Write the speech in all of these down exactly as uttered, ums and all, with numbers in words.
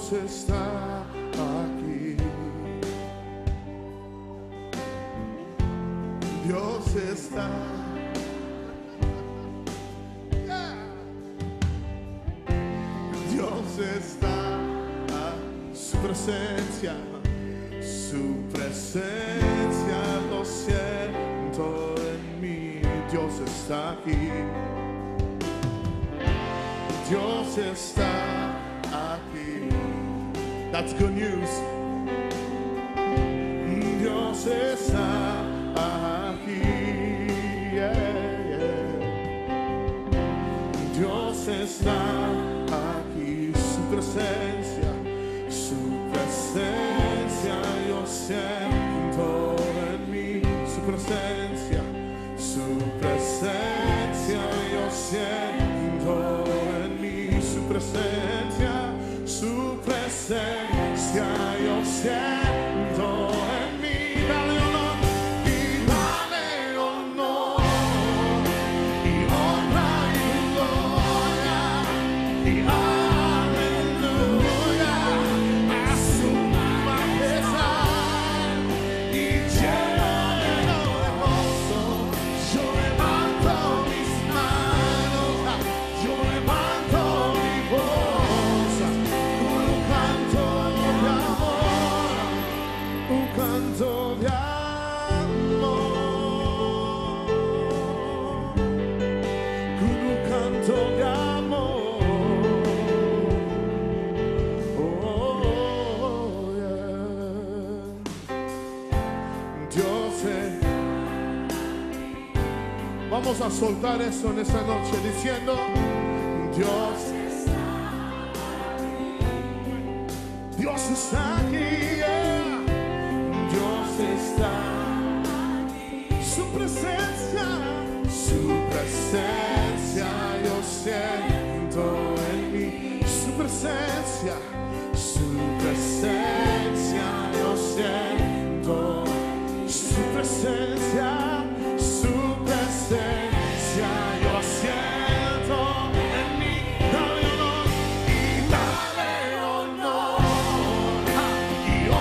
Dios está aquí. Dios está. Dios está. Su presencia, su presencia lo siento en mí. Dios está aquí. Dios está aquí. That's good news. Dios está aquí. Yeah, yeah. Dios está aquí. Su presencia, su presencia yo siento en mí. Su presencia, su presencia yo siento en mí. Su presencia, su presencia yo siento en mí. Dale honor y dale honor y honra y gloria y aleluya a su majestad y lleno de gozo. Yo levanto mis manos, yo levanto mi voz con un canto de amor, un canto de amor, con un canto de amor. Oh, yeah. Dios es. Vamos a soltar eso en esta noche diciendo: Dios, Dios está aquí, yeah. Dios está. Su presencia, su presencia yo siento en mí. Su presencia, su presencia yo siento. Su presencia, su presencia yo siento en mí. Dale honor y dale honor y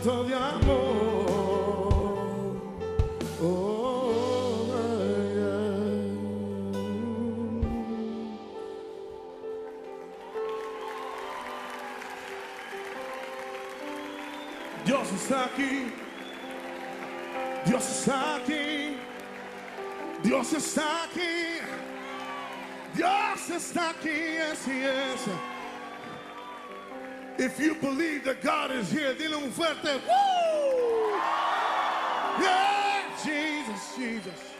manto de amor. Oh, yeah. Dios está aquí. Dios está aquí. Dios está aquí. Dios está aquí. Yes, He is. If you believe that God is here, dile un fuerte woo! Yeah, Jesus, Jesus.